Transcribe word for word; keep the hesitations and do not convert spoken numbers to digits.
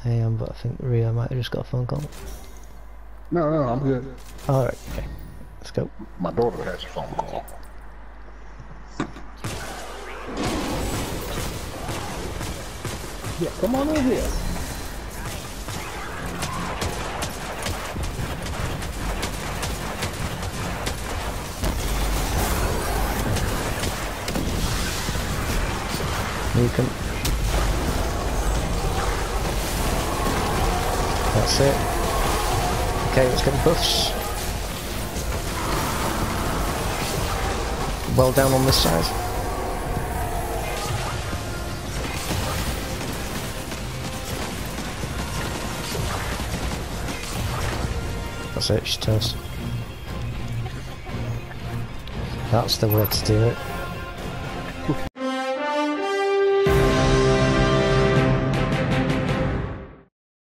I am, but I think Rio might have just got a phone call. No, no, I'm good. Alright, okay. Let's go. My daughter has a phone call. Yeah, come on over here. You can. That's it. Okay, let's get the buffs. Well down on this side. That's it, she's toast. That's the way to do it.